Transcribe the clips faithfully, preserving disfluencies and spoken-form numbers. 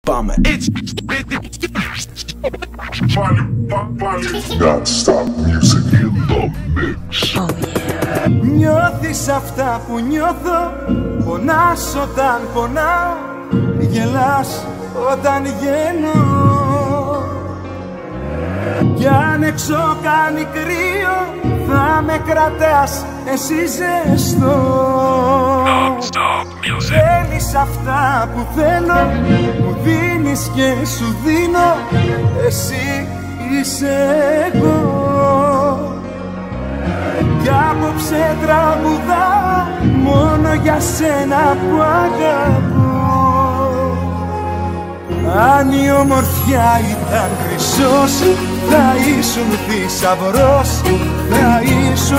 Πάμε. Non-stop music in the mix. Oh, yeah. Νιώθεις αυτά που νιώθω, πονάς όταν πονάω, γελάς όταν γελώ. Κι αν έξω κάνει κρύο, θα με κρατάς εσύ ζεστό. Non-stop music. Θέλεις αυτά που θέλω, μου δίνεις και σου δίνω, εσύ είσαι εγώ. Κι απόψε τραγουδάω μόνο για σένα που αγαπώ. Αν η ομορφιά ήταν χρυσός, θα ήσουν θησαυρός, θα ήσουν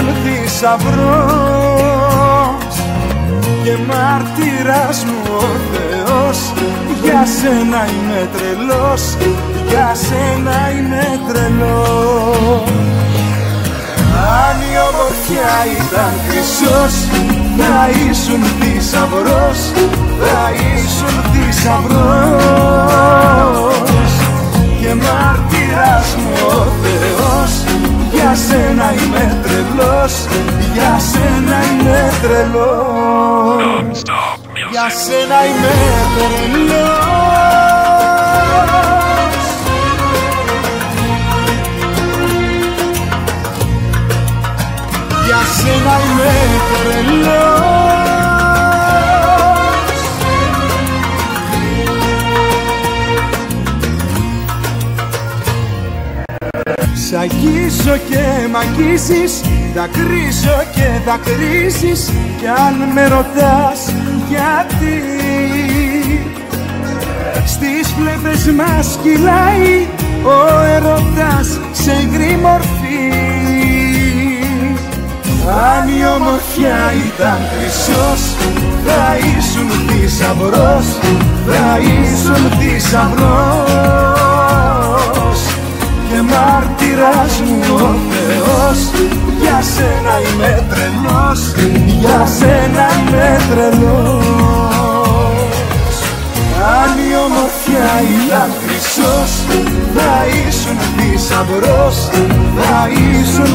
θησαυρός. Και μάρτυρας μου ο Θεός, για σένα είμαι τρελός, για σένα είμαι τρελός. Αν η ομορφιά ήταν χρυσός, θα ήσουν θησαυρός, θα ήσουν θησαυρός. Και μάρτυρας μου ο Θεός, για σένα είμαι τρελός, για σένα είμαι τρελός. Non-stop music. Για σένα είμαι τρελός. Για σένα είμαι τρελός. Σ' αγγίζω και μ' αγγίζεις, δακρύζω και δακρύζεις. Κι αν με ρωτάς γιατί, στις φλέβες μας κυλάει ο έρωτας σε υγρή μορφή. Αν η ομορφιά ήταν χρυσός, θα ήσουν θησαυρός, θα ήσουν θησαυρός. Και μάρτυρας μου ο Θεός, για σένα είμαι τρελός, για σένα είμαι τρελός. Αν η ομορφιά ήταν χρυσός, θα ήσουν θησαυρός, θα ήσουν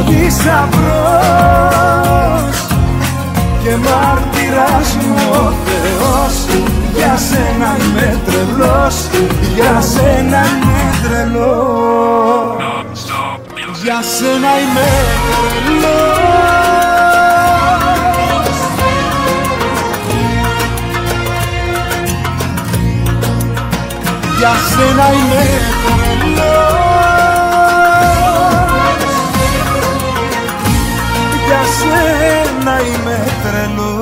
θησαυρός. Και μάρτυρας μου ο Θεός, για σένα είμαι τρελός, για σένα είμαι τρελός. Non-stop music. Για σένα είμαι τρελός. Για σένα είμαι τρελός. Για σένα είμαι τρελός.